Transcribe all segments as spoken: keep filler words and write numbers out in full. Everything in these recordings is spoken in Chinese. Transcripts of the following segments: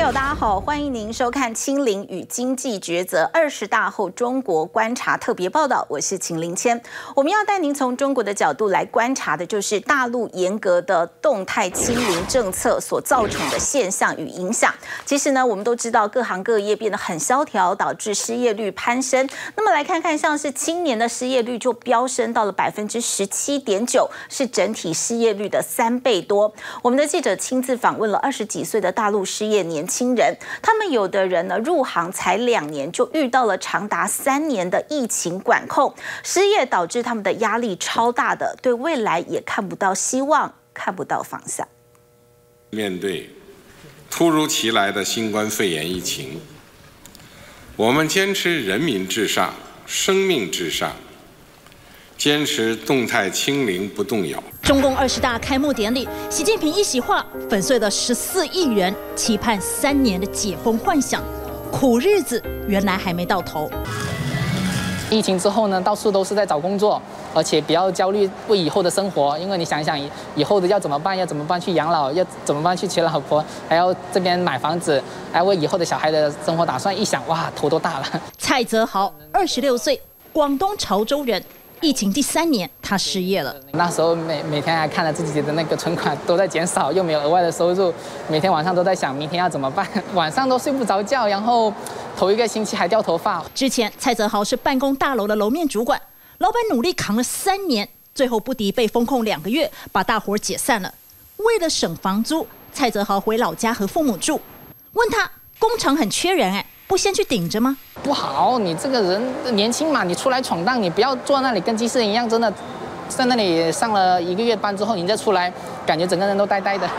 友，大家好，欢迎您收看《清零与经济抉择二十大后中国观察》特别报道，我是秦林谦。我们要带您从中国的角度来观察的，就是大陆严格的动态清零政策所造成的现象与影响。其实呢，我们都知道各行各业变得很萧条，导致失业率攀升。那么来看看，像是青年的失业率就飙升到了百分之十七点九，是整体失业率的三倍多。我们的记者亲自访问了二十几岁的大陆失业年轻人，他们有的人呢入行才两年就遇到了长达三年的疫情管控，失业导致他们的压力超大的，对未来也看不到希望，看不到方向。 面对突如其来的新冠肺炎疫情，我们坚持人民至上、生命至上，坚持动态清零不动摇。 中共二十大开幕典礼，习近平一席话粉碎了十四亿人期盼三年的解封幻想，苦日子原来还没到头。 疫情之后呢，到处都是在找工作，而且比较焦虑为以后的生活，因为你想想以后的要怎么办，要怎么办去养老，要怎么办去娶老婆，还要这边买房子，还为以后的小孩的生活打算，一想哇，头都大了。 蔡泽豪，二十六岁，广东潮州人。疫情第三年，他失业了。 那时候每每天还看着自己的那个存款都在减少，又没有额外的收入，每天晚上都在想明天要怎么办，晚上都睡不着觉，然后头一个星期还掉头发。 之前蔡泽豪是办公大楼的楼面主管，老板努力扛了三年，最后不敌被封控两个月，把大伙解散了。为了省房租，蔡泽豪回老家和父母住。问他工厂很缺人哎。不先去顶着吗？ 不好，你这个人年轻嘛，你出来闯荡，你不要坐在那里跟机器人一样，真的在那里上了一个月班之后，你再出来，感觉整个人都呆呆的。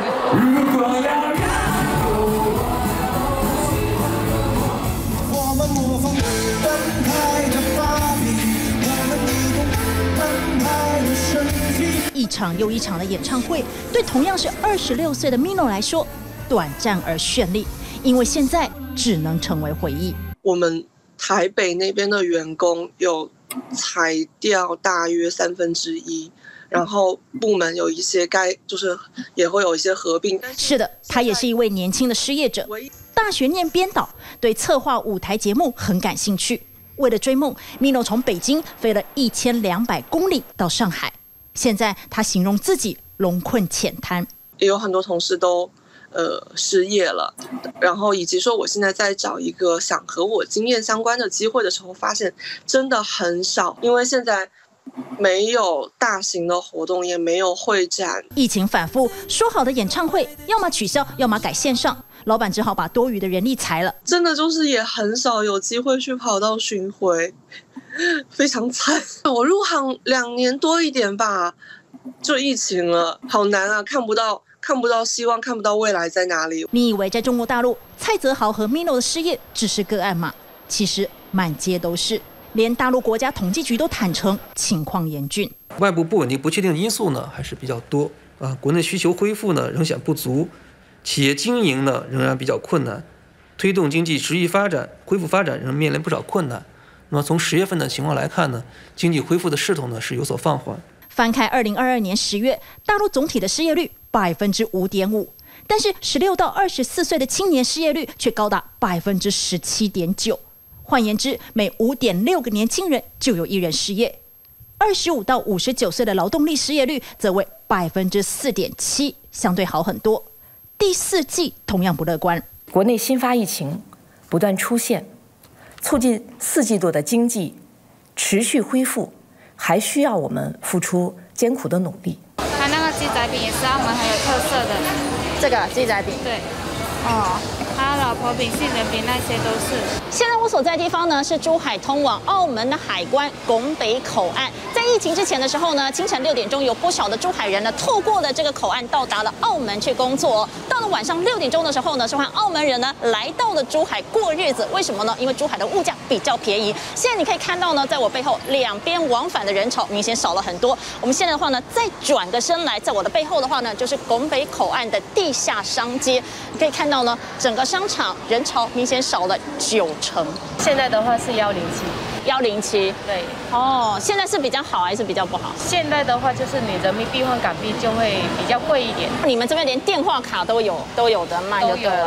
一场又一场的演唱会，对同样是二十六岁的 Mino 来说，短暂而绚丽，因为现在只能成为回忆。 我们台北那边的员工有裁掉大约三分之一，然后部门有一些该就是也会有一些合并。 是的，他也是一位年轻的失业者，大学念编导，对策划舞台节目很感兴趣。为了追梦 ，Mino 从北京飞了一千两百公里到上海。现在他形容自己龙困浅滩， 也有很多同事都。呃，失业了，然后以及说我现在在找一个想和我经验相关的机会的时候，发现真的很少，因为现在没有大型的活动，也没有会展， 疫情反复，说好的演唱会要么取消，要么改线上，老板只好把多余的人力裁了。 真的就是也很少有机会去跑到巡回，非常惨。我入行两年多一点吧，就疫情了，好难啊，看不到。看不到希望，看不到未来在哪里。 你以为在中国大陆，蔡泽豪和 Mino 的失业只是个案吗？其实满街都是，连大陆国家统计局都坦诚情况严峻。 外部不稳定、不确定的因素呢还是比较多啊，国内需求恢复呢仍显不足，企业经营呢仍然比较困难，推动经济持续发展、恢复发展仍面临不少困难。那么从十月份的情况来看呢，经济恢复的势头呢是有所放缓。 翻开二零二二年十月，大陆总体的失业率百分之五点五，但是十六到二十四岁的青年失业率却高达百分之十七点九。换言之，每五点六个年轻人就有一人失业。二十五到五十九岁的劳动力失业率则为百分之四点七，相对好很多。第四季同样不乐观， 国内新发疫情不断出现，促进四季度的经济持续恢复。还需要我们付出艰苦的努力。 它那个鸡仔饼也是澳门很有特色的。 这个鸡仔饼， 对，哦，还有老婆饼、杏仁饼那些都是。 现在我所在的地方呢是珠海通往澳门的海关拱北口岸。在疫情之前的时候呢，清晨六点钟有不少的珠海人呢透过了这个口岸到达了澳门去工作。到了晚上六点钟的时候呢，是换澳门人呢来到了珠海过日子。为什么呢？因为珠海的物价比较便宜。现在你可以看到呢，在我背后两边往返的人潮明显少了很多。我们现在的话呢，再转个身来，在我的背后的话呢，就是拱北口岸的地下商街。你可以看到呢，整个商场人潮明显少了九成。 现在的话是幺零七。 幺零七， 对， 哦，现在是比较好还是比较不好？ 现在的话就是你人民币换港币就会比较贵一点。 你们这边连电话卡都有都有的卖就对了。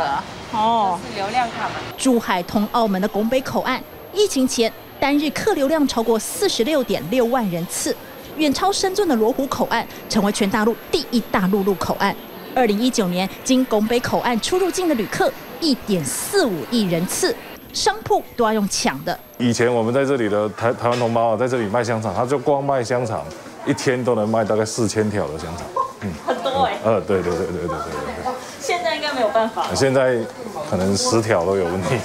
哦， 是流量卡嘛。 珠海通澳门的拱北口岸，疫情前单日客流量超过四十六点六万人次，远超深圳的罗湖口岸，成为全大陆第一大陆路口岸。二零一九年，经拱北口岸出入境的旅客一点四五亿人次，商铺都要用抢的。 以前我们在这里的台台湾同胞啊，在这里卖香肠，他就光卖香肠，一天都能卖大概四千条的香肠。 嗯，很多哎、欸。 呃，对对对对对对对对。 现在应该没有办法。 现在可能十条都有问题。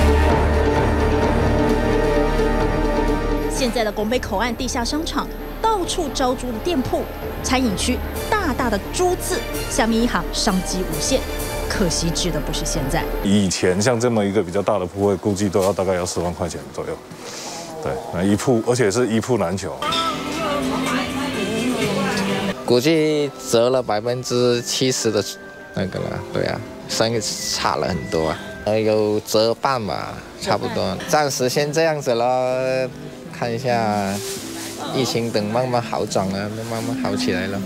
现在的拱北口岸地下商场，到处招租的店铺，餐饮区大大的“猪”字，下面一行商机无限。可惜指的不是现在。 以前像这么一个比较大的铺位，估计都要大概要十万块钱左右。对，那一铺，而且是一铺难求。 估计折了百分之七十的那个了，对啊，生意差了很多啊，呃，有折半吧，差不多。暂时先这样子了，看一下疫情等慢慢好转了，慢慢好起来了。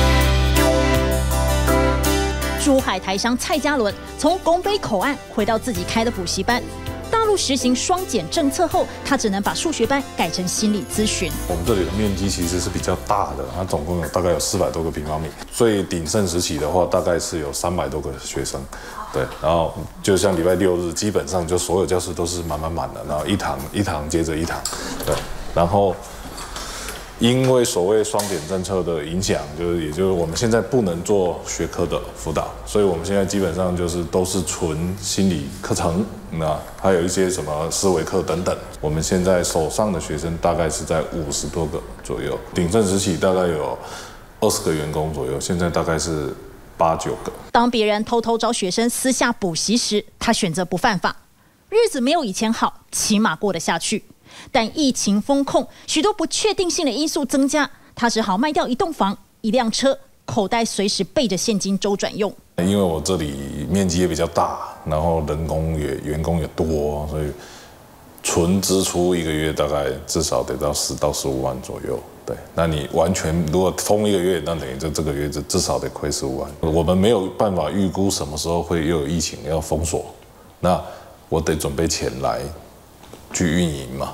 珠海台商蔡家伦从拱北口岸回到自己开的补习班。大陆实行双减政策后，他只能把数学班改成心理咨询。 我们这里的面积其实是比较大的，它总共有大概有四百多个平方米。最鼎盛时期的话，大概是有三百多个学生。对，然后就像礼拜六日，基本上就所有教室都是满满满的，然后一堂一堂接着一堂。对，然后。因为所谓双减政策的影响，就是也就是我们现在不能做学科的辅导，所以我们现在基本上就是都是纯心理课程，那还有一些什么思维课等等。我们现在手上的学生大概是在五十多个左右，鼎盛时期大概有二十个员工左右，现在大概是八九个。 当别人偷偷找学生私下补习时，他选择不犯法，日子没有以前好，起码过得下去。但疫情封控，许多不确定性的因素增加，他只好卖掉一栋房、一辆车，口袋随时备着现金周转用。 因为我这里面积也比较大，然后人工也员工也多，所以纯支出一个月大概至少得到十到十五万左右。对，那你完全如果封一个月，那等于就这个月就至少得亏十五万。我们没有办法预估什么时候会又有疫情要封锁，那我得准备钱来去运营嘛。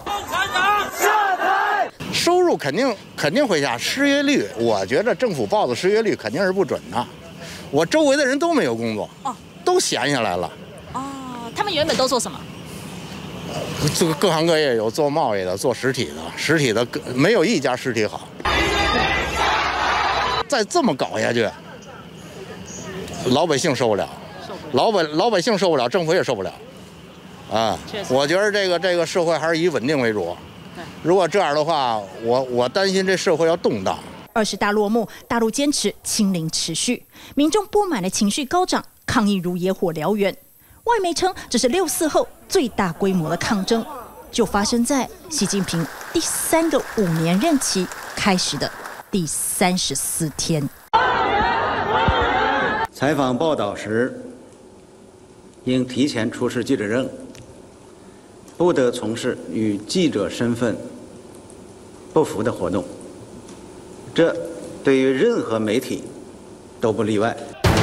收入肯定肯定会下，失业率，我觉得政府报的失业率肯定是不准的。我周围的人都没有工作，哦，都闲下来了。 哦，他们原本都做什么？ 这个各行各业有做贸易的，做实体的，实体的没有一家实体好。再这么搞下去，老百姓受不了，老百老百姓受不了，政府也受不了。啊，我觉得这个这个社会还是以稳定为主。如果这样的话，我我担心这社会要动荡。 二十大落幕，大陆坚持清零持续，民众不满的情绪高涨，抗议如野火燎原。外媒称这是六四后最大规模的抗争，就发生在习近平第三个五年任期开始的第三十四天。 采访报道时，应提前出示记者证，不得从事与记者身份不符的活动，这对于任何媒体都不例外。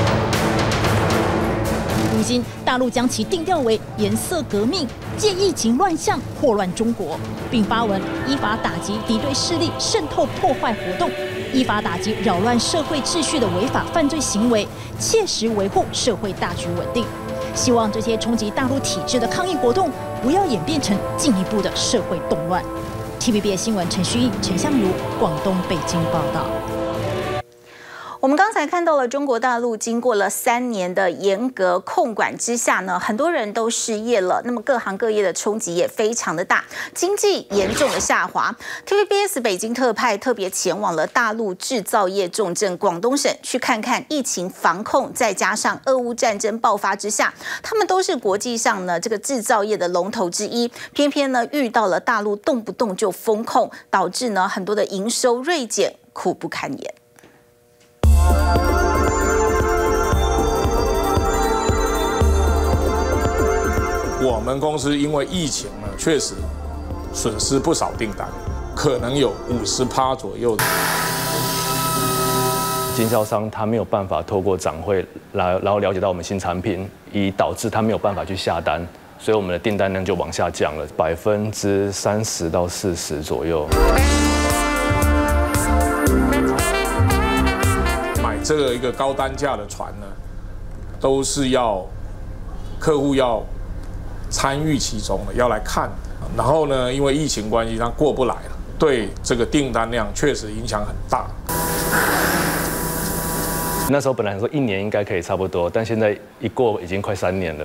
如今，大陆将其定调为颜色革命，借疫情乱象祸乱中国，并发文依法打击敌对势力渗透破坏活动，依法打击扰乱社会秩序的违法犯罪行为，切实维护社会大局稳定。希望这些冲击大陆体制的抗议活动不要演变成进一步的社会动乱。T V B S 新闻陈旭毅、陈相如，广东北京报道。我们刚才看到了中国大陆经过了三年的严格控管之下呢，很多人都失业了，那么各行各业的冲击也非常的大，经济严重的下滑。T V B S 北京特派特别前往了大陆制造业重镇广东省，去看看疫情防控，再加上俄乌战争爆发之下，他们都是国际上呢这个制造业的龙头之一，偏偏呢遇到了大陆动不动就封控，导致呢很多的营收锐减，苦不堪言。 我们公司因为疫情呢，确实损失不少订单，可能有五十趴左右的。 经销商他没有办法透过展会来，然后了解到我们新产品，以导致他没有办法去下单，所以我们的订单量就往下降了百分之三十到四十左右。 买这个一个高单价的船呢，都是要客户要参与其中的，要来看。然后呢，因为疫情关系，它过不来了，对这个订单量确实影响很大。 那时候本来说一年应该可以差不多，但现在一过已经快三年了。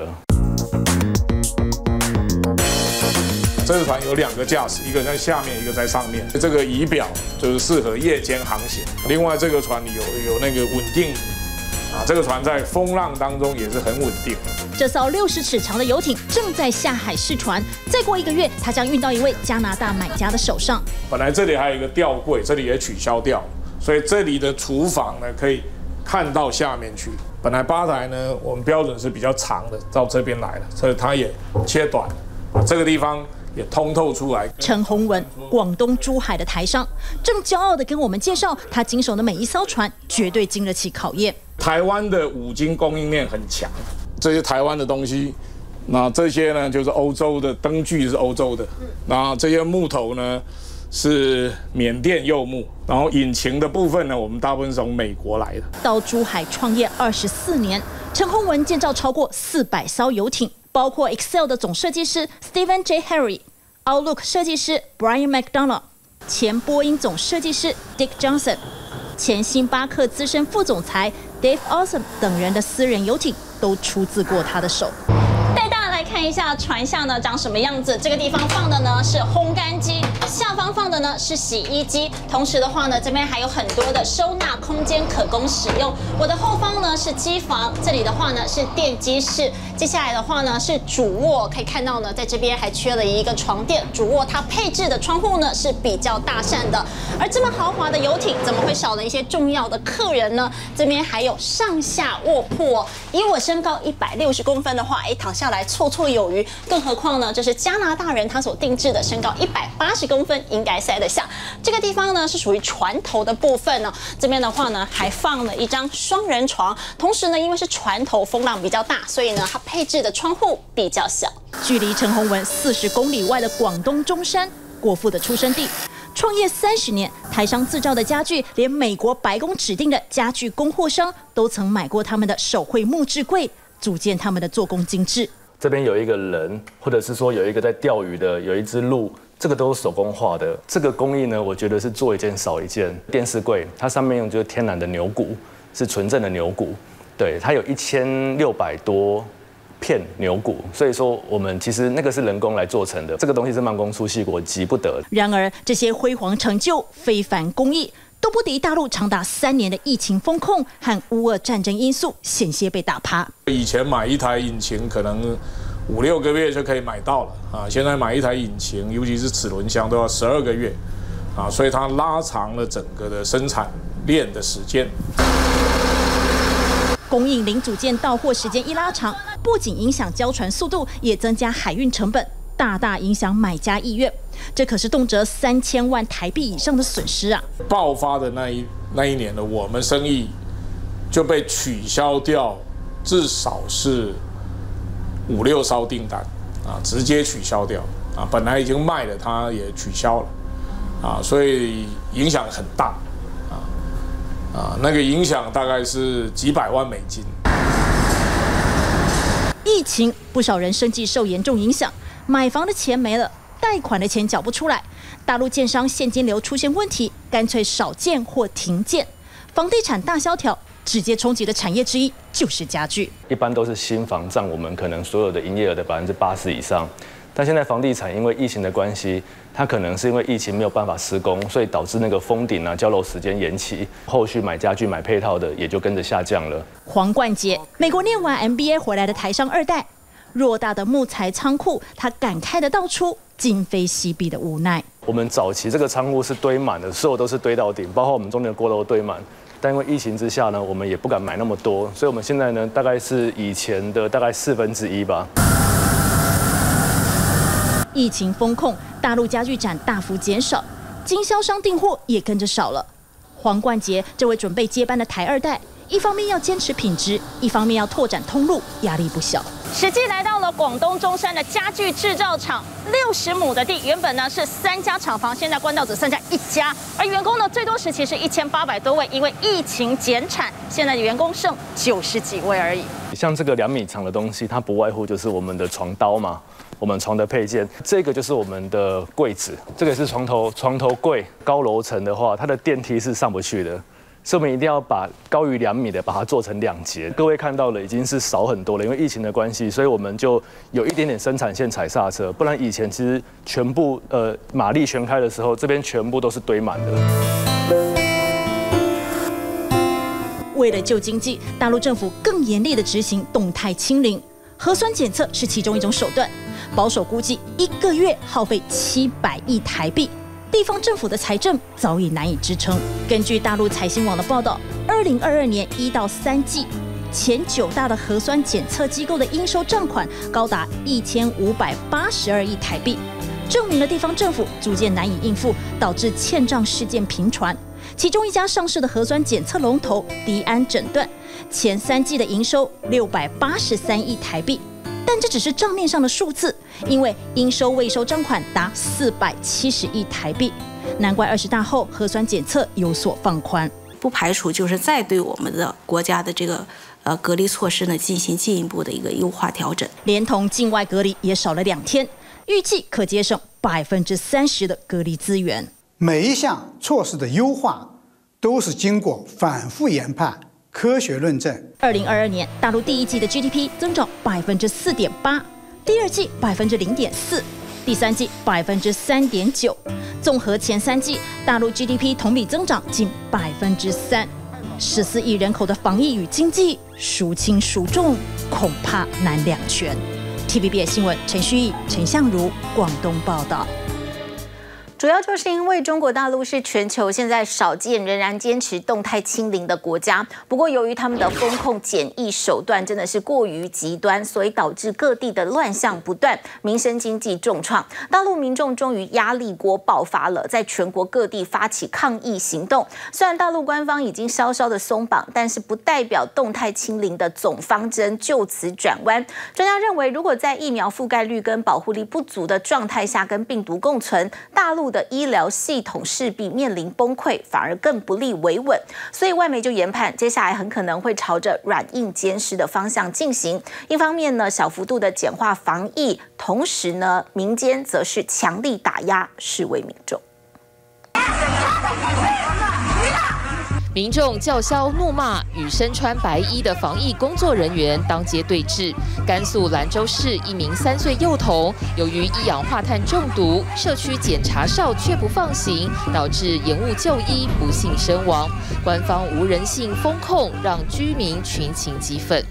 这个船有两个驾驶，一个在下面，一个在上面。这个仪表就是适合夜间航行。另外，这个船有有那个稳定仪啊，这个船在风浪当中也是很稳定。 这艘六十尺长的游艇正在下海试船，再过一个月，它将运到一位加拿大买家的手上。 本来这里还有一个吊柜，这里也取消掉，所以这里的厨房呢可以看到下面去。本来吧台呢，我们标准是比较长的，到这边来了，所以它也切短了，把这个地方也通透出来。 陈宏文，广东珠海的台商，正骄傲地跟我们介绍，他经手的每一艘船绝对经得起考验。 台湾的五金供应链很强，这些台湾的东西，那这些呢就是欧洲的灯具是欧洲的，那这些木头呢是缅甸柚木，然后引擎的部分呢，我们大部分是从美国来的。 到珠海创业二十四年，陈宏文建造超过四百艘游艇。包括 Excel 的总设计师 Stephen J. Harry、Outlook 设计师 Brian McDonald、前波音总设计师 Dick Johnson、前星巴克资深副总裁 Dave Awesome 等人的私人游艇都出自过他的手。带大家来看一下船下呢长什么样子。这个地方放的呢是烘干机，下方放的呢是洗衣机。同时的话呢，这边还有很多的收纳空间可供使用。我的后方呢是机房，这里的话呢是电机室。接下来的话呢是主卧，可以看到呢，在这边还缺了一个床垫。主卧它配置的窗户呢是比较大扇的。而这么豪华的游艇，怎么会少了一些重要的客人呢？这边还有上下卧铺哦。以我身高一百六十公分的话，哎，躺下来绰绰有余。更何况呢，这是加拿大人他所定制的，身高一百八十公分应该塞得下。这个地方呢是属于船头的部分呢。这边的话呢还放了一张双人床，同时呢因为是船头风浪比较大，所以呢它配置的窗户比较小。距离陈宏文四十公里外的广东中山，国父的出生地。创业三十年，台商制造的家具，连美国白宫指定的家具供货商都曾买过他们的手绘木质柜，组建他们的做工精致。 这边有一个人，或者是说有一个在钓鱼的，有一只鹿，这个都是手工画的。这个工艺呢，我觉得是做一件少一件。电视柜，它上面用就是天然的牛骨，是纯正的牛骨，对，它有一千六百多片牛骨，所以说我们其实那个是人工来做成的，这个东西是慢工出细活，急不得。 然而，这些辉煌成就、非凡工艺，都不敌大陆长达三年的疫情封控和乌俄战争因素，险些被打趴。 以前买一台引擎可能五六个月就可以买到了啊，现在买一台引擎，尤其是齿轮箱都要十二个月啊，所以它拉长了整个的生产链的时间。 供应零组件到货时间一拉长，不仅影响交船速度，也增加海运成本，大大影响买家意愿。这可是动辄三千万台币以上的损失啊！ 爆发的那一那一年呢，我们生意就被取消掉，至少是五六艘订单啊，直接取消掉啊。本来已经卖了，它也取消了啊，所以影响很大。啊，那个影响大概是几百万美金。 疫情，不少人生计受严重影响，买房的钱没了，贷款的钱缴不出来，大陆建商现金流出现问题，干脆少建或停建，房地产大萧条。直接冲击的产业之一就是家具， 一般都是新房占我们可能所有的营业额的百分之八十以上。但现在房地产因为疫情的关系，它可能是因为疫情没有办法施工，所以导致那个封顶啊、交楼时间延期，后续买家具、买配套的也就跟着下降了。 黄冠杰，美国念完 M B A 回来的台商二代，偌大的木材仓库，他感慨的道出今非昔比的无奈。 我们早期这个仓库是堆满的，所有都是堆到顶，包括我们中间的锅都堆满。但因为疫情之下呢，我们也不敢买那么多，所以我们现在呢，大概是以前的大概四分之一吧。 疫情封控，大陆家具展大幅减少，经销商订货也跟着少了。 黄冠杰这位准备接班的台二代，一方面要坚持品质，一方面要拓展通路，压力不小。实际来到了广东中山的家具制造厂，六十亩的地，原本呢是三家厂房，现在关到只剩下一家，而员工呢最多时期是一千八百多位，因为疫情减产，现在的员工剩九十几位而已。 像这个两米长的东西，它不外乎就是我们的床刀嘛，我们床的配件，这个就是我们的柜子，这个是床头床头柜。高楼层的话，它的电梯是上不去的。所以我们一定要把高于两米的把它做成两节。各位看到了，已经是少很多了，因为疫情的关系，所以我们就有一点点生产线踩刹车。不然以前其实全部呃马力全开的时候，这边全部都是堆满的。 为了救经济，大陆政府更严厉地执行动态清零，核酸检测是其中一种手段。保守估计，一个月耗费七百亿台币。地方政府的财政早已难以支撑。根据大陆财新网的报道，二零二二年一到三季，前九大的核酸检测机构的应收账款高达一千五百八十二亿台币，证明了地方政府逐渐难以应付，导致欠账事件频传。其中一家上市的核酸检测龙头迪安诊断，前三季的营收六百八十三亿台币。但这只是账面上的数字，因为应收未收账款达四百七十亿台币，难怪二十大后核酸检测有所放宽， 不排除就是再对我们的国家的这个呃隔离措施呢进行进一步的一个优化调整， 连同境外隔离也少了两天，预计可节省百分之三十的隔离资源。 每一项措施的优化都是经过反复研判。科学论证。 二零二二年，大陆第一季的 G D P 增长百分之四点八，第二季百分之零点四，第三季百分之三点九。综合前三季，大陆 G D P 同比增长近百分之三。十四亿人口的防疫与经济，孰轻孰重，恐怕难两全。T V B S 新闻陈旭毅、陈相如广东报道。 主要就是因为中国大陆是全球现在少见仍然坚持动态清零的国家，不过由于他们的风控检疫手段真的是过于极端，所以导致各地的乱象不断，民生经济重创。大陆民众终于压力锅爆发了，在全国各地发起抗议行动。虽然大陆官方已经稍稍的松绑，但是不代表动态清零的总方针就此转弯。专家认为，如果在疫苗覆盖率跟保护力不足的状态下跟病毒共存，大陆的医疗系统势必面临崩溃，反而更不利维稳。所以外媒就研判，接下来很可能会朝着软硬兼施的方向进行。一方面呢，小幅度的简化防疫，同时呢，民间则是强力打压示威民众。 民众叫嚣怒骂，与身穿白衣的防疫工作人员当街对峙。甘肃兰州市一名三岁幼童，由于一氧化碳中毒，社区检查哨却不放行，导致延误就医，不幸身亡。官方无人性封控，让居民群情激愤。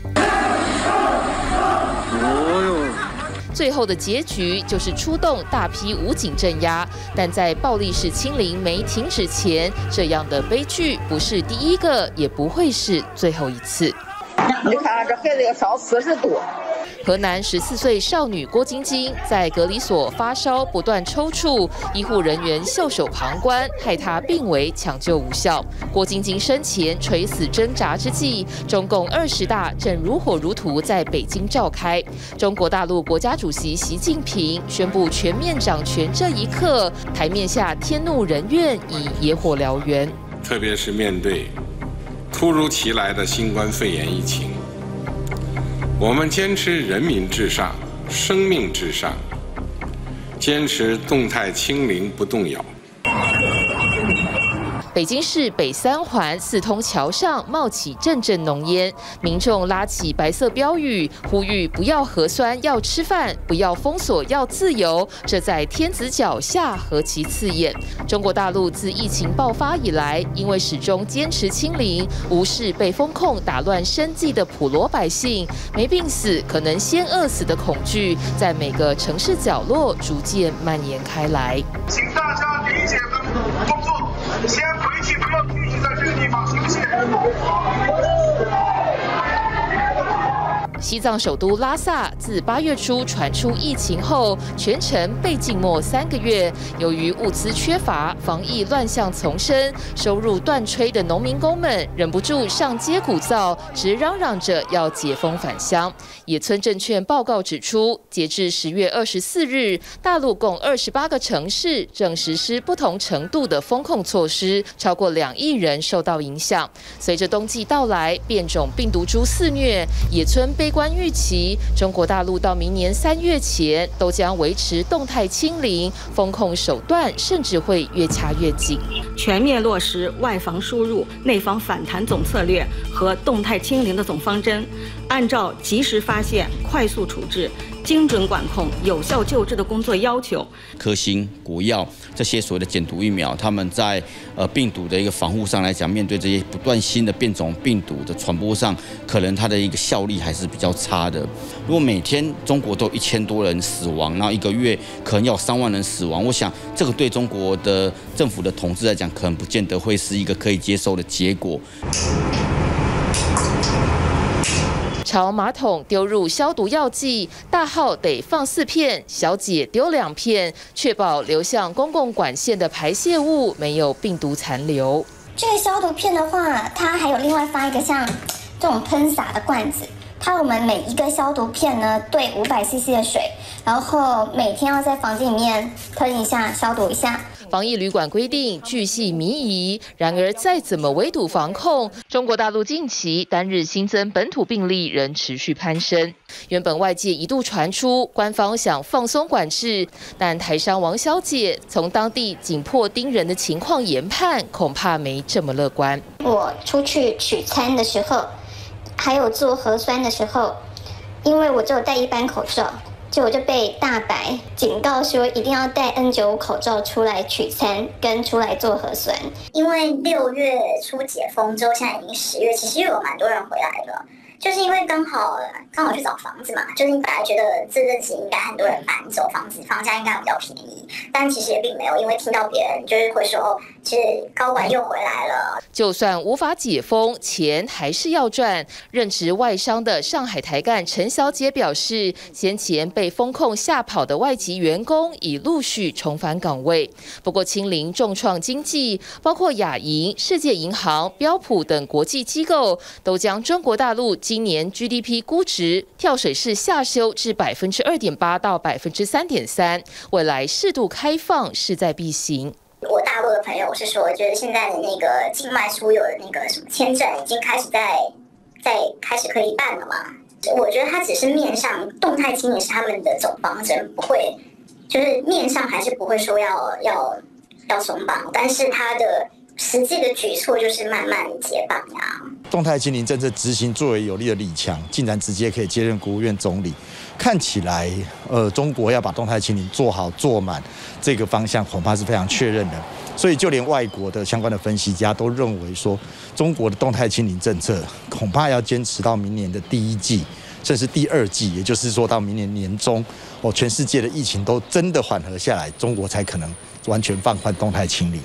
最后的结局就是出动大批武警镇压，但在暴力式清零没停止前，这样的悲剧不是第一个，也不会是最后一次。 你看看这孩子要烧四十度。 河南十四岁少女郭晶晶在隔离所发烧，不断抽搐，医护人员袖手旁观，害她病危，抢救无效。郭晶晶生前垂死挣扎之际，中共二十大正如火如荼在北京召开。中国大陆国家主席习近平宣布全面掌权这一刻，台面下天怒人怨，以野火燎原。 特别是面对突如其来的新冠肺炎疫情，我们坚持人民至上、生命至上，坚持动态清零不动摇。 北京市北三环四通桥上冒起阵阵浓烟，民众拉起白色标语，呼吁不要核酸要吃饭，不要封锁要自由。这在天子脚下何其刺眼！中国大陆自疫情爆发以来，因为始终坚持清零，无视被封控打乱生计的普罗百姓，没病死可能先饿死的恐惧，在每个城市角落逐渐蔓延开来。 请大家理解工作，先回去，不要聚集在这个地方，行不行？ 习西藏首都拉萨自八月初传出疫情后，全城被静默三个月。由于物资缺乏、防疫乱象丛生，收入断炊的农民工们忍不住上街鼓噪，直嚷嚷着要解封返乡。野村证券报告指出，截至十月二十四日，大陆共二十八个城市正实施不同程度的封控措施，超过两亿人受到影响。随着冬季到来，变种病毒株肆虐，野村悲观预期，中国大陆到明年三月前都将维持动态清零，封控手段甚至会越掐越紧。 全面落实外防输入、内防反弹总策略和动态清零的总方针，按照及时发现、快速处置、精准管控、有效救治的工作要求， 科兴、国药这些所谓的减毒疫苗，他们在呃病毒的一个防护上来讲，面对这些不断新的变种病毒的传播上，可能它的一个效力还是比较差的。如果每天中国都有一千多人死亡，然后一个月可能要有三万人死亡，我想这个对中国的政府的统治来讲，可能不见得会是一个可以接受的结果。 朝马桶丢入消毒药剂，大号得放四片，小姐丢两片，确保流向公共管线的排泄物没有病毒残留。 这个消毒片的话，它还有另外发一个像这种喷洒的罐子，它我们每一个消毒片呢兑五百 C C 的水，然后每天要在房间里面喷一下，消毒一下。 防疫旅馆规定巨细靡遗，然而再怎么围堵防控，中国大陆近期单日新增本土病例仍持续攀升。原本外界一度传出官方想放松管制，但台商王小姐从当地紧迫盯人的情况研判，恐怕没这么乐观。 我出去取餐的时候，还有做核酸的时候，因为我只有戴一般口罩。就我就被大白警告说，一定要戴 N 九五 口罩出来取餐跟出来做核酸。因为六月初解封之后，现在已经十月，其实又有蛮多人回来了。就是因为刚好刚好去找房子嘛，就是你本来觉得这阵子应该很多人搬走房子，房价应该比较便宜，但其实也并没有，因为听到别人就是会说，其实高管又回来了。 就算无法解封，钱还是要赚。任职外商的上海台干陈小姐表示，先前被封控吓跑的外籍员工已陆续重返岗位。不过，清零重创经济，包括亚银、世界银行、标普等国际机构都将中国大陆今年 G D P 估值跳水式下修至百分之二点八到百分之三点三，未来适度开放势在必行。 我大陆的朋友是说，觉得现在的那个境外出游的那个什么签证已经开始在在开始可以办了嘛？我觉得它只是面上动态清零是他们的总方针，不会就是面上还是不会说要要要松绑，但是它的实际的举措就是慢慢解绑呀。 动态清零政策执行作为有力的李强，竟然直接可以接任国务院总理，看起来，呃，中国要把动态清零做好做满，这个方向恐怕是非常确认的。所以，就连外国的相关的分析家都认为说，中国的动态清零政策恐怕要坚持到明年的第一季，甚至第二季，也就是说到明年年中，哦，全世界的疫情都真的缓和下来，中国才可能完全放宽动态清零。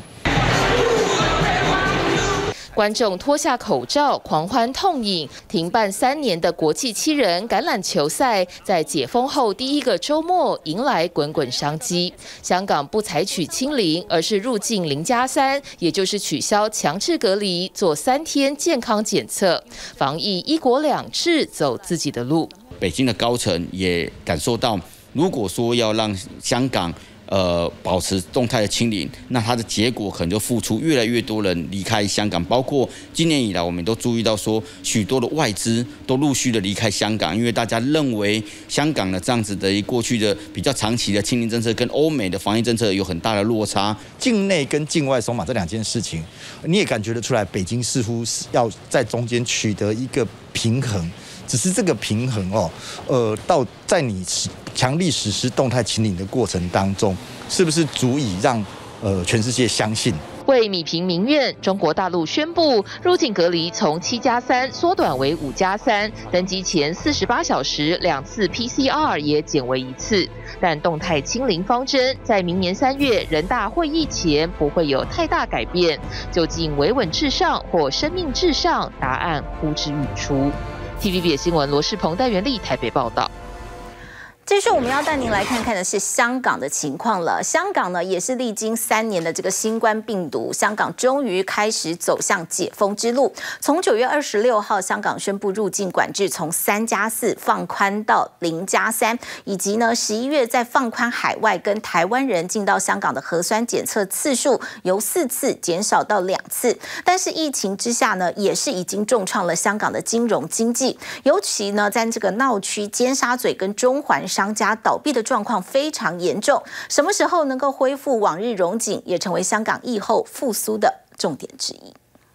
观众脱下口罩，狂欢痛饮。停办三年的国际七人橄榄球赛，在解封后第一个周末迎来滚滚商机。香港不采取清零，而是入境零加三，也就是取消强制隔离，做三天健康检测，防疫一国两制走自己的路。 北京的高层也感受到，如果说要让香港呃，保持动态的清零，那它的结果可能就付出越来越多人离开香港，包括今年以来，我们都注意到说，许多的外资都陆续的离开香港，因为大家认为香港的这样子的过去的比较长期的清零政策跟欧美的防疫政策有很大的落差。 境内跟境外松绑这两件事情，你也感觉得出来，北京似乎是要在中间取得一个平衡。只是这个平衡哦，呃，到在你强力实施动态清零的过程当中，是不是足以让呃全世界相信？ 为弭平民怨，中国大陆宣布入境隔离从七加三缩短为五加三，登机前四十八小时两次 P C R 也减为一次。但动态清零方针在明年三月人大会议前不会有太大改变。究竟维稳至上或生命至上？答案呼之欲出。 T V B 新闻罗世鹏、戴元丽台北报道。 继续，我们要带您来看看的是香港的情况了。香港呢，也是历经三年的这个新冠病毒，香港终于开始走向解封之路。从九月二十六号，香港宣布入境管制从三加四放宽到零加三，以及呢十一月再放宽海外跟台湾人进到香港的核酸检测次数由四次减少到两次。但是疫情之下呢，也是已经重创了香港的金融经济，尤其呢在这个闹区尖沙咀跟中环商家倒闭的状况非常严重，什么时候能够恢复往日荣景，也成为香港疫后复苏的重点之一。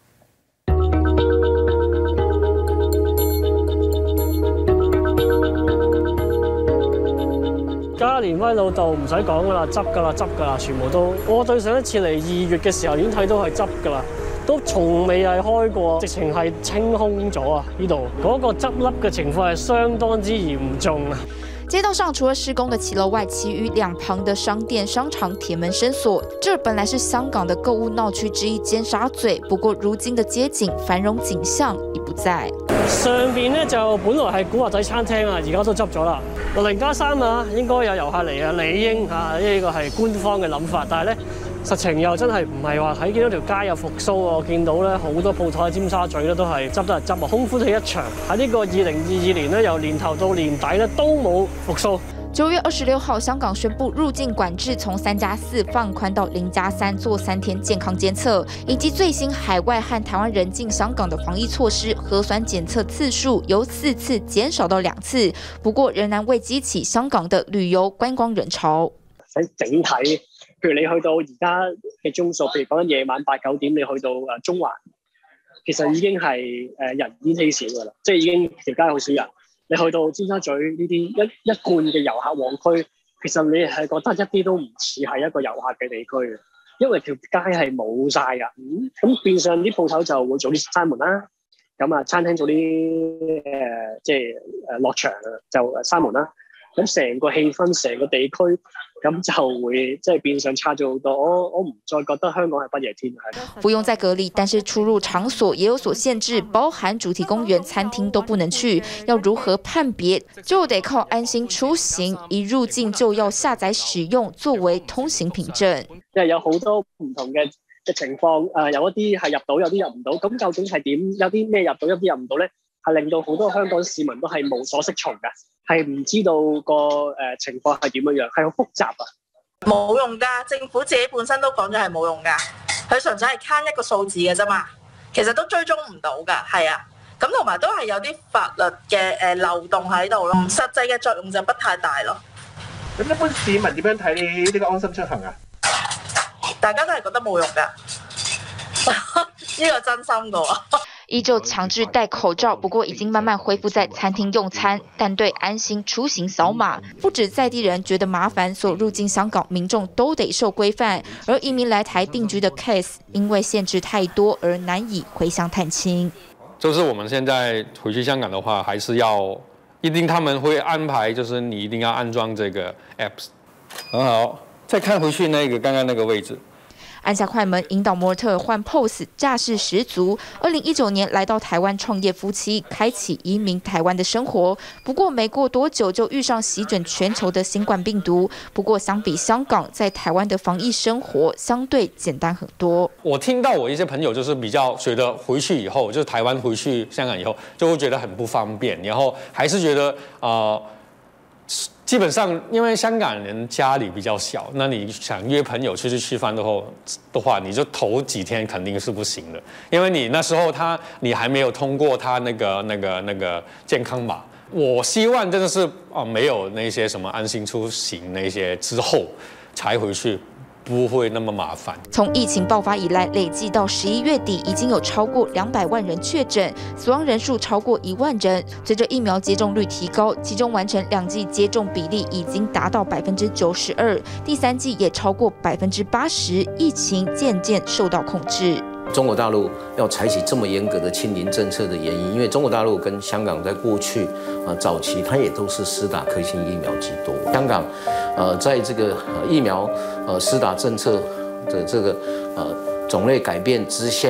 嘉年威老道唔使講噶啦，執噶啦，執噶啦，全部都。我對上一次嚟二月嘅時候已經睇到係執噶啦。都從未係開過，直情係清空咗啊！呢度嗰個執笠嘅情況係相當之嚴重啊！ 街道上除了施工的騎樓外，其餘兩旁的商店、商場鐵門深鎖。這本來是香港的購物鬧區之一尖沙咀，不過如今的街景繁榮景象已不在。 上邊咧就本來係古惑仔餐廳啊，而家都執咗啦。零加三啊，應該有遊客嚟啊，理應啊呢個係官方嘅諗法，但係咧。實情又真係唔係話睇見到條街有復甦啊！我見到咧好多鋪頭喺尖沙咀咧都係執得係執啊，空歡喜一場。喺呢個二零二二年咧，由年頭到年底咧都冇復甦。 九月二十六號，香港宣布入境管制從三加四放寬到零加三，做三天健康監測，以及最新海外和台灣人進香港的防疫措施，核酸檢測次數由四次減少到兩次，不過仍然未激起香港的旅遊觀光人潮。 喺整體。譬如你去到而家嘅鐘數，譬如講緊夜晚八九點，你去到誒中環，其實已經係誒人煙稀少㗎啦，即係已經條街好少人。你去到尖沙咀呢啲一一貫嘅遊客旺區，其實你係覺得一啲都唔似係一個遊客嘅地區嘅，因為條街係冇晒㗎。咁變相啲鋪頭就會早啲閂門啦，咁啊餐廳早啲誒即係誒落場就閂門啦。咁成個氣氛，成個地區。咁就會即係變相差咗好多，我我唔再覺得香港係不夜天係。 不用再隔離，但是出入場所也有所限制，包含主題公園、餐廳都不能去。要如何判別，就得靠安心出行，一入境就要下載使用作為通行憑證。 因為有好多唔同嘅嘅情況，誒有一啲係入到，有啲入唔到。咁究竟係點？有啲咩入到，有啲入唔到咧？係令到好多香港市民都係無所適從嘅。係唔知道個誒情況係點樣樣，係好複雜啊！ 冇用㗎，政府自己本身都講咗係冇用㗎，佢純粹係慳一個數字嘅啫嘛，其實都追蹤唔到㗎，係啊，咁同埋都係有啲法律嘅誒漏洞喺度咯，實際嘅作用就不太大咯。 咁一般市民點樣睇呢個安心出行啊？ 大家都係覺得冇用㗎，呢個真心㗎喎。 依舊強制戴口罩，不過已經慢慢恢復在餐廳用餐，但對安心出行掃碼，不止在地人覺得麻煩，所入境香港民眾都得受規範。而移民來台定居的 case， 因為限制太多而難以回鄉探親。 就是我們現在回去香港的話，還是要一定他們會安排，就是你一定要安裝這個 apps。很好，再看回去那個剛剛那個位置。 按下快門，引導模特換 pose， 架勢十足。二零一九年來到台灣創業夫妻，開啟移民台灣的生活。不過沒過多久就遇上席捲全球的新冠病毒。不過相比香港，在台灣的防疫生活相對簡單很多。 我聽到我一些朋友就是比較覺得回去以後，就是台灣回去香港以後，就會覺得很不方便，然後還是覺得啊。呃基本上，因為香港人家裡比較小，那你想約朋友出去吃飯的話，的話，你就頭幾天肯定是不行的，因為你那時候他你還沒有通過他那個那個那個健康碼。我希望真的是啊，沒有那些什麼安心出行那些之後才回去。不會那麼麻煩。 從疫情爆發以來，累計到十一月底，已經有超過兩百萬人確診，死亡人數超過一萬人。隨着疫苗接種率提高，其中完成兩劑接種比例已經達到百分之九十二，第三劑也超過百分之八十，疫情漸漸受到控制。 中國大陸要採取這麼嚴格的清零政策的原因，因為中國大陸跟香港在過去啊早期，它也都是施打科興疫苗居多。香港，呃，在這個疫苗呃施打政策的這個呃種類改變之下，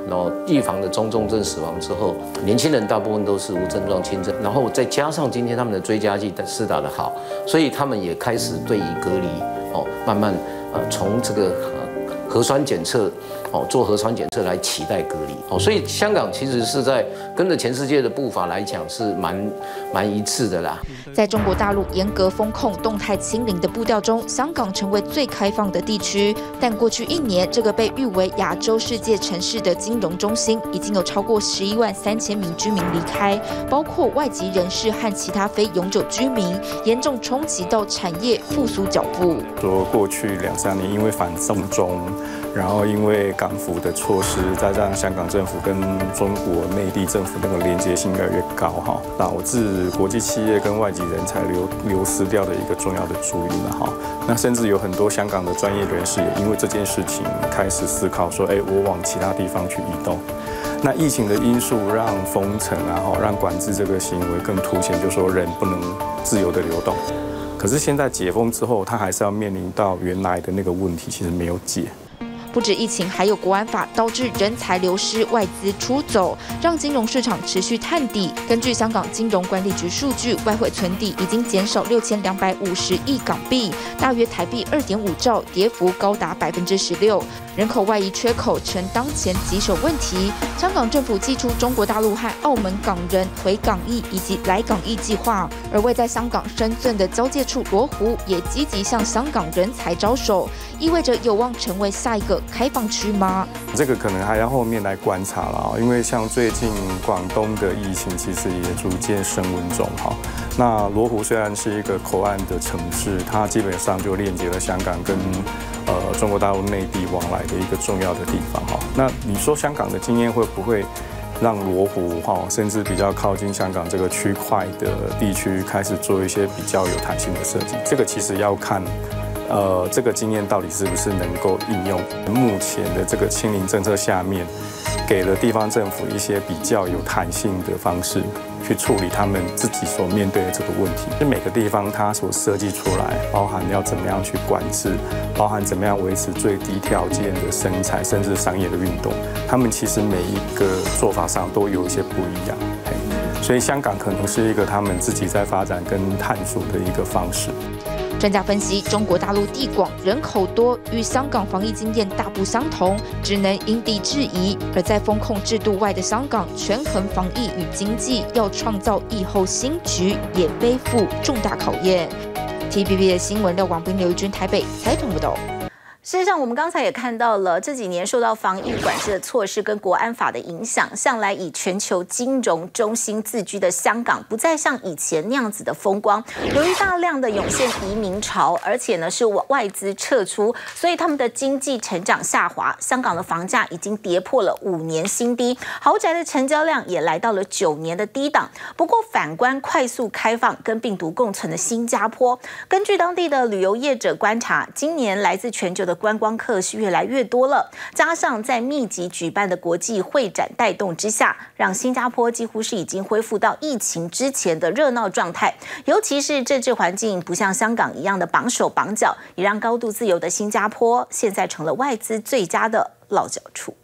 然后预防的中重症死亡之后，年轻人大部分都是无症状轻症，然后再加上今天他们的追加剂施打得好，所以他们也开始对于隔离哦，慢慢呃从这个呃核酸检测哦做核酸检测来期待隔离哦，所以香港其实是在跟着全世界的步伐来讲是蛮蛮一致的啦。 在中国大陆严格风控、动态清零的步调中，香港成为最开放的地区。但过去一年，这个被誉为亚洲世界城市的金融中心，已经有超过十一万三千名居民离开，包括外籍人士和其他非永久居民，严重冲击到产业复苏脚步。 说过去两三年，因为反送中，然后因为港府的措施，再加上香港政府跟中国内地政府那个连接性越来越高哈，导致国际企业跟外籍人才流流失掉的一个重要的主因了哈。那甚至有很多香港的专业人士也因为这件事情开始思考说，哎，我往其他地方去移动。那疫情的因素让封城啊，让管制这个行为更凸显，就说人不能自由的流动。可是现在解封之后，他还是要面临到原来的那个问题，其实没有解。 不止疫情，还有国安法导致人才流失、外资出走，让金融市场持续探底。根据香港金融管理局数据，外汇存底已经减少六千两百五十亿港币，大约台币二点五兆，跌幅高达百分之十六。人口外移缺口成当前棘手问题。香港政府祭出中国大陆和澳门港人回港易以及来港易计划，而位在香港深圳的交界处罗湖也积极向香港人才招手，意味着有望成为下一个开放区吗？ 这个可能还要后面来观察了，因为像最近广东的疫情其实也逐渐升温中哈。那罗湖虽然是一个口岸的城市，它基本上就链接了香港跟呃中国大陆内地往来的一个重要的地方哈。那你说香港的经验会不会让罗湖哈，甚至比较靠近香港这个区块的地区开始做一些比较有弹性的设计？这个其实要看。呃，这个经验到底是不是能够应用？目前的这个清零政策下面，给了地方政府一些比较有弹性的方式去处理他们自己所面对的这个问题。就每个地方它所设计出来，包含要怎么样去管制，包含怎么样维持最低条件的生产，甚至商业的运动，他们其实每一个做法上都有一些不一样。所以香港可能是一个他们自己在发展跟探索的一个方式。 专家分析，中国大陆地广人口多，与香港防疫经验大不相同，只能因地制宜。而在风控制度外的香港，权衡防疫与经济，要创造疫后新局，也背负重大考验。T V B 的新闻廖广斌、刘玉君台北采访报道。 事实上，我们刚才也看到了，这几年受到防疫管制的措施跟国安法的影响，向来以全球金融中心自居的香港，不再像以前那样子的风光。由于大量的涌现移民潮，而且呢是外资撤出，所以他们的经济成长下滑。香港的房价已经跌破了五年新低，豪宅的成交量也来到了九年的低档。不过，反观快速开放跟病毒共存的新加坡，根据当地的旅游业者观察，今年来自全球的观光客是越来越多了，加上在密集举办的国际会展带动之下，让新加坡几乎是已经恢复到疫情之前的热闹状态。尤其是政治环境不像香港一样的绑手绑脚，也让高度自由的新加坡现在成了外资最佳的落脚处。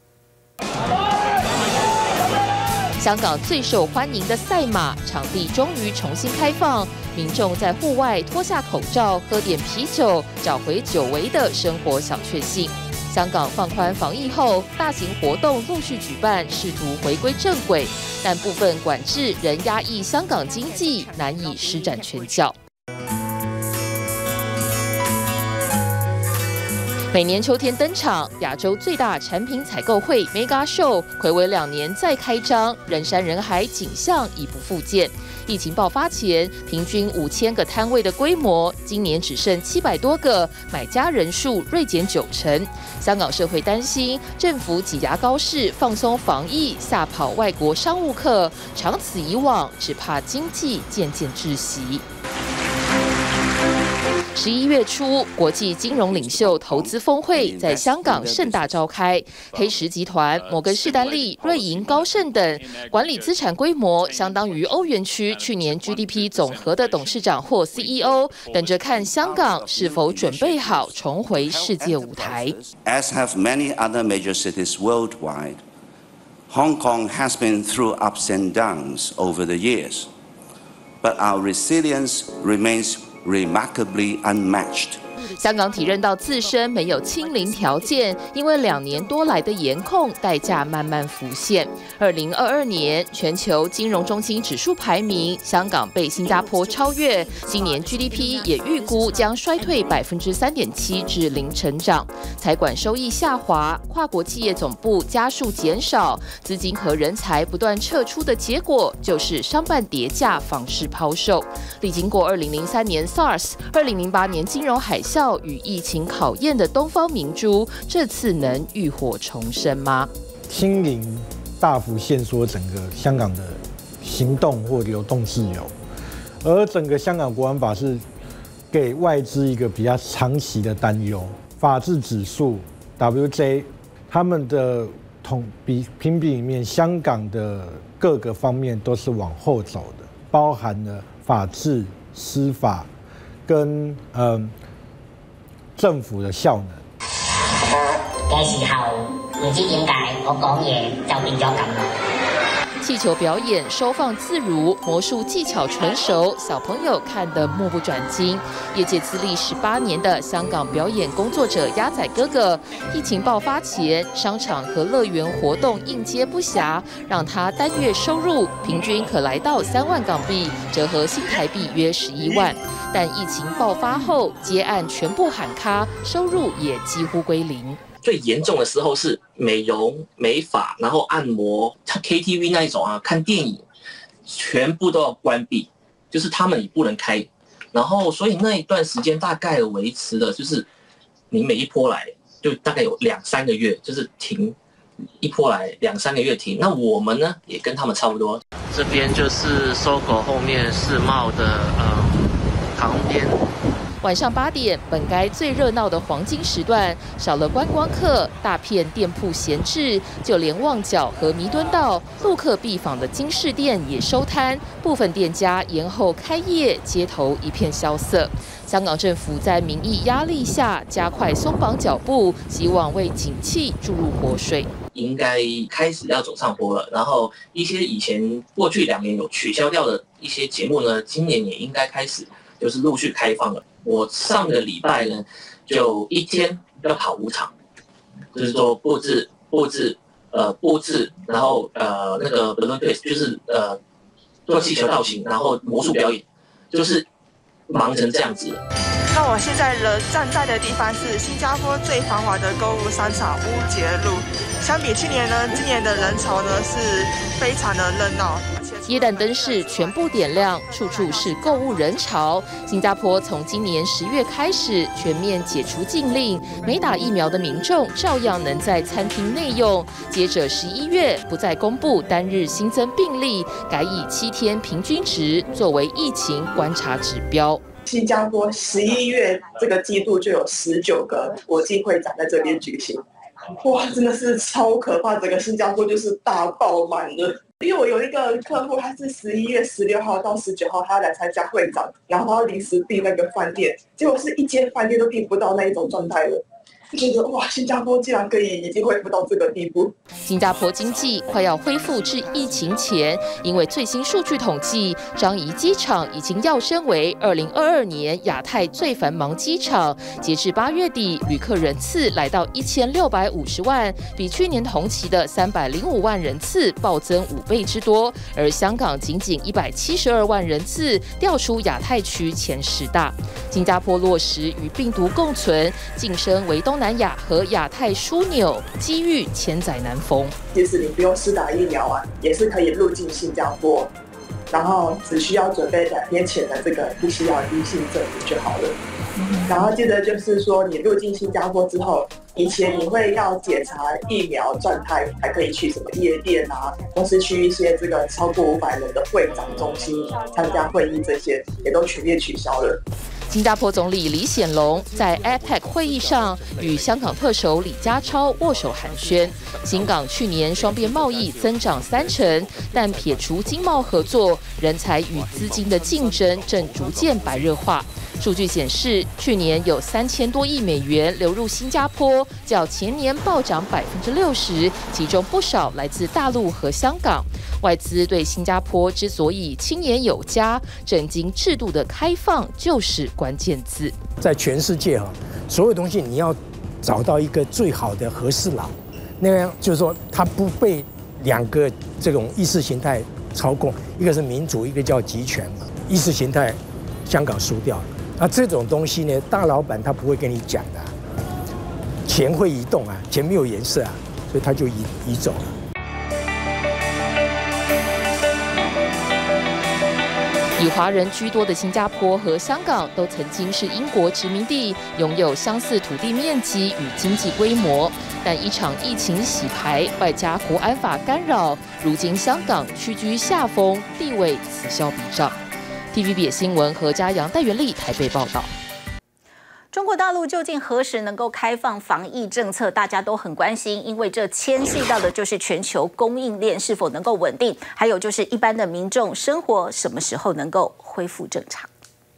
香港最受欢迎的赛马场地终于重新开放，民众在户外脱下口罩，喝点啤酒，找回久违的生活小确幸。香港放宽防疫后，大型活动陆续举办，试图回归正轨，但部分管制仍压抑香港经济，难以施展拳脚。每年秋天登场，亚洲最大产品采购会 Mega Show 睽违两年再开张，人山人海，景象已不复见。疫情爆发前，平均五千个摊位的规模，今年只剩七百多个，买家人数锐减九成。香港社会担心政府挤牙膏式放松防疫，吓跑外国商务客，长此以往，只怕经济渐渐窒息。十一月初，国际金融领袖投资峰会在香港盛大召开。黑石集团、摩根士丹利、瑞银、高盛等管理资产规模相当于欧元区去年 G D P 总和的董事长或 C E O， 等着看香港是否准备好重回世界舞台。 As have many other major cities worldwide, Hong Kong has been through ups and downs over the years, but our resilience remains remarkably unmatched. 香港体认到自身没有清零条件，因为两年多来的严控，代价慢慢浮现。二零二二年全球金融中心指数排名，香港被新加坡超越。今年 G D P 也预估将衰退百分之三点七至零成长，财管收益下滑，跨国企业总部加速减少，资金和人才不断撤出的结果，就是商办跌价、房市抛售。历经过二零零三年 SARS、二零零八年金融海啸与疫情考验的东方明珠，这次能浴火重生吗？ 清零大幅限缩整个香港的行动或流动自由，而整个香港国安法是给外资一个比较长期的担忧。法治指数 W J 他们的统比评比里面，香港的各个方面都是往后走的，包含了法治、司法跟嗯。呃政府的效能。 嘅時候唔知點解我講嘢就變咗咁啦。 氣球表演收放自如，魔術技巧純熟，小朋友看得目不轉睛。業界資歷十八年的香港表演工作者鴨仔哥哥，疫情爆發前，商場和樂園活動應接不暇，讓他單月收入平均可來到三萬港幣，折合新台幣約十一萬。但疫情爆發後，接案全部喊卡，收入也幾乎歸零。 最嚴重的時候是美容、美髮，然後按摩、K T V 那一種啊，看電影，全部都要關閉，就是他們也不能開。然後所以那一段時間大概維持的，就是你每一波來就大概有兩三個月，就是停一波來兩三個月停。那我們呢也跟他們差不多。 這邊就是SOGO後面世貿的呃旁邊。 晚上八點，本該最熱鬧的黃金時段，少了觀光客，大片店鋪閒置，就連旺角和彌敦道陸客必訪的金飾店也收攤，部分店家延後開業，街頭一片蕭瑟。香港政府在民意壓力下加快鬆綁腳步，希望為景氣注入活水。 應該開始要走上坡了，然後一些以前過去兩年有取消掉的一些節目呢，今年也應該開始就是陸續開放了。我上個禮拜呢，就一天要跑五場，就是說布置、布置、呃布置，然後呃那個 balloon twist，就是呃做氣球造型，然後魔術表演，就是忙成這樣子。 那我現在人站在的地方是新加坡最繁華的購物商場烏節路。相比去年呢，今年的人潮呢是非常的熱鬧。 耶誕燈飾全部點亮，處處是購物人潮。新加坡從今年十月開始全面解除禁令，沒打疫苗的民眾照樣能在餐廳內用。接着十一月不再公布單日新增病例，改以七天平均值作為疫情觀察指標。 新加坡十一月這個季度就有十九個國際會展在這邊舉行，哇，真的是超可怕！整個新加坡就是大爆滿的。因為我有一個客戶，他是十一月十六號到十九號，他要來參加會展，然後他要臨時訂那個飯店，結果是一間飯店都訂不到那一種狀態了。就覺得哇，新加坡竟然可以已經恢復到這個地步。 新加坡經濟快要恢復至疫情前，因為最新數據統計，樟宜機場已經躍升為二零二二年亞太最繁忙機場。截至八月底，旅客人次來到一千六百五十萬，比去年同期的三百零五萬人次暴增五倍之多。而香港僅僅一百七十二萬人次，調出亞太區前十大。新加坡落實與病毒共存，晉升為東南亞和亞太樞紐，機遇千載難逢。 即使你不用施打疫苗啊，也是可以入境新加坡，然後只需要準備兩天前的這個 P C R 陰性證明就好了。然後記得就是說，你入境新加坡之後，以前你會要檢查疫苗狀態，還可以去什麼夜店啊，或是去一些這個超過五百人的會展中心參加會議，這些也都全面取消了。 新加坡總理李顯龍在 A P E C 會議上與香港特首李家超握手寒暄。新港去年雙邊貿易增長三成，但撇除經貿合作，人才與資金的競爭正逐漸白熱化。 数据显示，去年有三千多亿美元流入新加坡，较前年暴涨百分之六十，其中不少来自大陆和香港。外资对新加坡之所以亲眼有加，政经制度的开放就是关键字。 在全世界哈，所有东西你要找到一个最好的和事佬，那样就是说它不被两个这种意识形态操控，一个是民主，一个叫集权嘛。意识形态香港输掉了，那这种东西呢，大老板他不会跟你讲的、啊，钱会移动啊，钱没有颜色啊，所以他就移移走了。 以华人居多的新加坡和香港都曾经是英国殖民地，拥有相似土地面积与经济规模。但一场疫情洗牌，外加国安法干扰，如今香港屈居下风，地位此消彼长。T V B 新闻何家阳、戴元丽台北报道。 中国大陆究竟何时能够开放防疫政策，大家都很关心，因为这牵系到的就是全球供应链是否能够稳定，还有就是一般的民众生活什么时候能够恢复正常。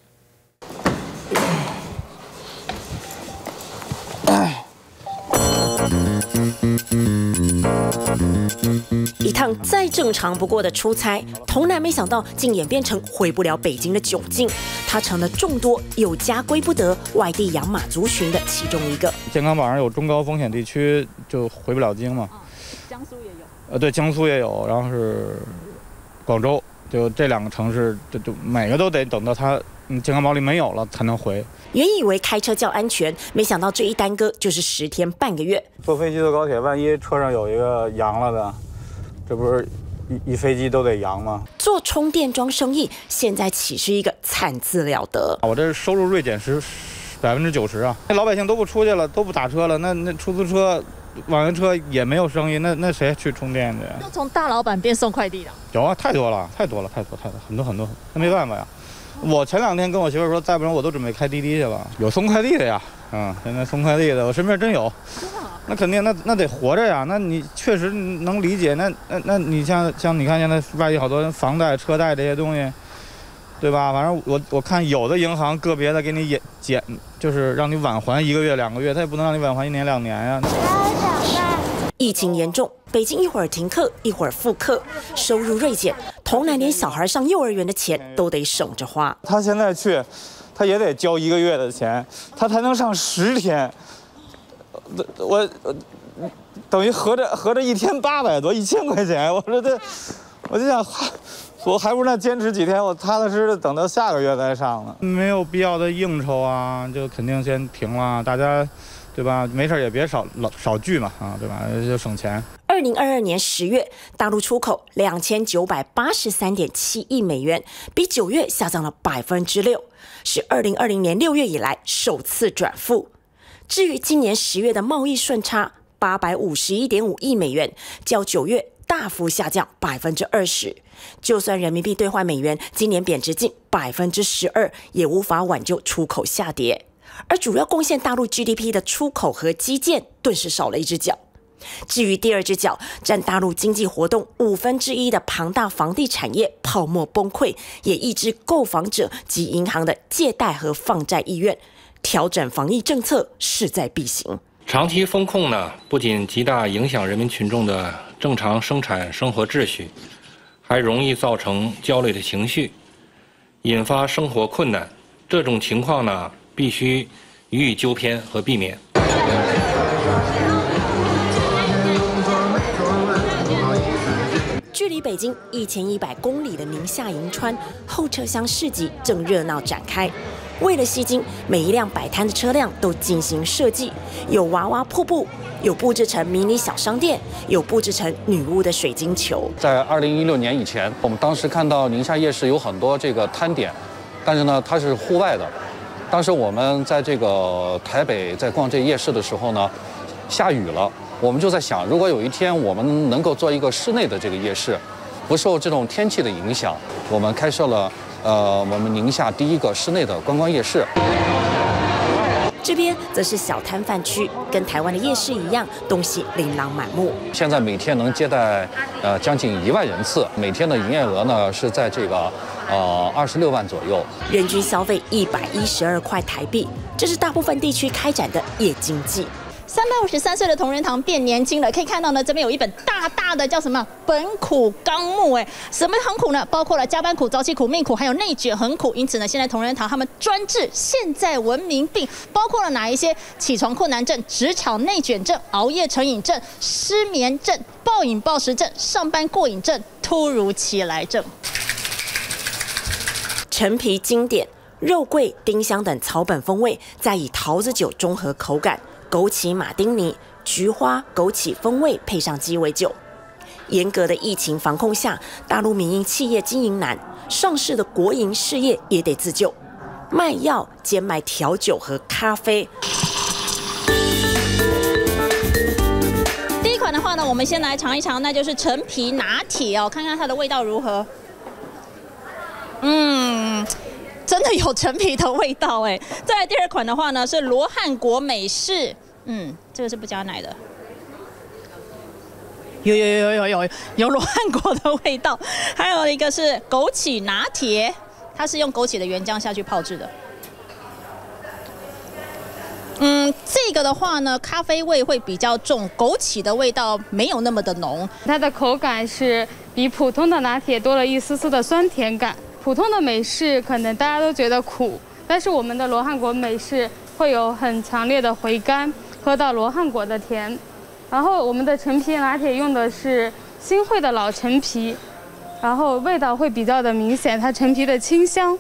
一趟再正常不过的出差，童男没想到竟演变成回不了北京的窘境，他成了众多有家归不得外地养马族群的其中一个。 健康宝上有中高风险地区就回不了京嘛， 哦、江苏也有， 呃，对，江苏也有，然后是广州，就这两个城市，就就每个都得等到他嗯健康宝里没有了才能回。 原以为开车较安全，没想到这一耽搁就是十天半个月。 坐飞机坐高铁，万一车上有一个阳了的，这不是一一飞机都得阳吗？ 做充电桩生意，现在岂是一个惨字了得？ 我这收入锐减十百分之九十啊！那老百姓都不出去了，都不打车了，那那出租车、网约车也没有生意，那那谁去充电去？ 就从大老板变送快递了？ 有啊，太多了，太多了，太多太多，很多很多，那没办法呀。我前两天跟我媳妇说，再不然我都准备开滴滴去了。有送快递的呀，嗯，现在送快递的，我身边真有。那肯定，那那得活着呀。那你确实能理解。那那那你像像你看现在外地好多人房贷、车贷这些东西，对吧？反正我我看有的银行个别的给你也减，就是让你晚还一个月、两个月，他也不能让你晚还一年、两年呀。 疫情严重，北京一会儿停课，一会儿复课，收入锐减，童男连小孩上幼儿园的钱都得省着花。 他现在去，他也得交一个月的钱，他才能上十天。我我等于合着合着一天八百多，一千块钱。我说这，我就想，我还不如那坚持几天，我踏踏实实的等到下个月再上呢。没有必要的应酬啊，就肯定先停了，大家。对吧？没事也别少少聚嘛，啊，对吧？就省钱。 二零二二年十月，大陆出口两千九百八十三点七亿美元，比九月下降了百分之六，是二零二零年六月以来首次转负。至于今年十月的贸易顺差八百五十一点五亿美元，较九月大幅下降百分之二十。就算人民币兑换美元今年贬值近百分之十二，也无法挽救出口下跌。而主要贡献大陆 G D P 的出口和基建顿时少了一只脚。至于第二只脚，占大陆经济活动五分之一的庞大房地产业泡沫崩溃，也抑制购房者及银行的借贷和放债意愿，调整防疫政策势在必行。 长期封控呢，不仅极大影响人民群众的正常生产生活秩序，还容易造成焦虑的情绪，引发生活困难。这种情况呢，必须予以纠偏和避免。 距离北京一千一百公里的宁夏银川后车厢市集正热闹展开。为了吸睛，每一辆摆摊的车辆都进行设计，有娃娃瀑布，有布置成迷你小商店，有布置成女巫的水晶球。 在二零一六年以前，我们当时看到宁夏夜市有很多这个摊点，但是呢，它是户外的。当时我们在这个台北在逛这夜市的时候呢，下雨了，我们就在想，如果有一天我们能够做一个室内的这个夜市，不受这种天气的影响，我们开设了呃我们宁夏第一个室内的观光夜市。 这边则是小摊贩区，跟台湾的夜市一样，东西琳琅满目。 现在每天能接待呃将近一万人次，每天的营业额呢是在这个呃二十六万左右， 人均消费一百一十二块台币，这是大部分地区开展的夜经济。 三百五十三岁的同仁堂变年轻了，可以看到呢，这边有一本大大的叫什么《本苦纲目》哎，什么很苦呢？包括了加班苦、早起苦、命苦，还有内卷很苦。因此呢，现在同仁堂他们专治现在文明病，包括了哪一些？起床困难症、职场内卷症、熬夜成瘾症、失眠症、暴饮暴食症、上班过瘾症、突如其来症。 陈皮经典、肉桂、丁香等草本风味，再以桃子酒中和口感。枸杞马丁尼、菊花、枸杞风味配上鸡尾酒。严格的疫情防控下，大陆民营企业经营难，上市的国营事业也得自救，卖药兼卖调酒和咖啡。 第一款的话呢，我们先来尝一尝，那就是陈皮拿铁哦，看看它的味道如何。嗯。真的有陈皮的味道哎！再来第二款的话呢，是罗汉果美式，嗯，这个是不加奶的，有有有有有有罗汉果的味道，还有一个是枸杞拿铁，它是用枸杞的原浆下去泡制的。嗯，这个的话呢，咖啡味会比较重，枸杞的味道没有那么的浓， 它的口感是比普通的拿铁多了一丝丝的酸甜感。普通的美式可能大家都觉得苦，但是我们的罗汉果美式会有很强烈的回甘，喝到罗汉果的甜。然后我们的陈皮拿铁用的是新会的老陈皮，然后味道会比较的明显，它陈皮的清香。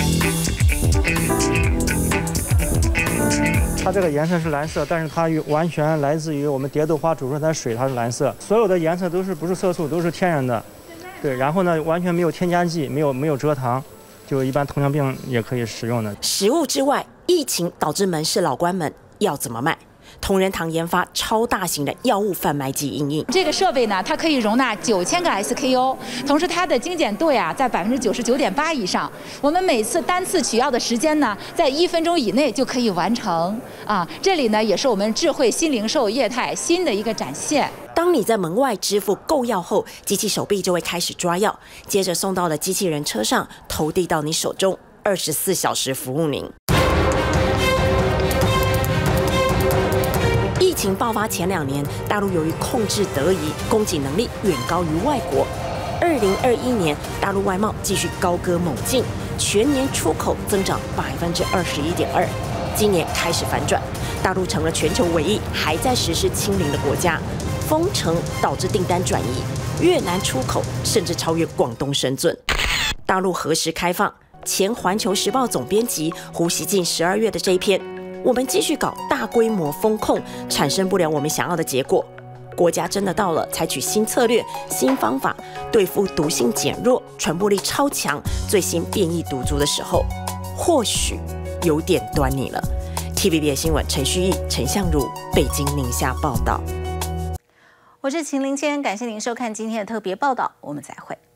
它这个颜色是蓝色，但是它完全来自于我们蝶豆花煮出来的水，它是蓝色。所有的颜色都是不是色素，都是天然的。对，然后呢，完全没有添加剂，没有没有蔗糖，就一般糖尿病也可以使用的。 食物之外，疫情导致门市老关门，要怎么卖？同仁堂研发超大型的药物贩卖机应用。 这个设备呢，它可以容纳九千个 S K U， 同时它的精简度呀在百分之九十九点八以上。我们每次单次取药的时间呢，在一分钟以内就可以完成啊。这里呢，也是我们智慧新零售业态新的一个展现。 当你在门外支付购药后，机器手臂就会开始抓药，接着送到了机器人车上，投递到你手中，二十四小时服务您。疫情爆发前两年，大陆由于控制得宜，供给能力远高于外国。二零二一年，大陆外贸继续高歌猛进，全年出口增长百分之二十一点二。今年开始反转，大陆成了全球唯一还在实施清零的国家。封城导致订单转移，越南出口甚至超越广东深圳。大陆何时开放？前《环球时报》总编辑胡锡进十二月的这一篇，我们继续搞大规模封控，产生不了我们想要的结果。国家真的到了采取新策略、新方法对付毒性减弱、传播力超强、最新变异毒株的时候，或许有点端倪了。T V B S 新闻陈旭毅、陈相如，北京宁夏报道。 我是秦林谦，感谢您收看今天的特别报道，我们再会。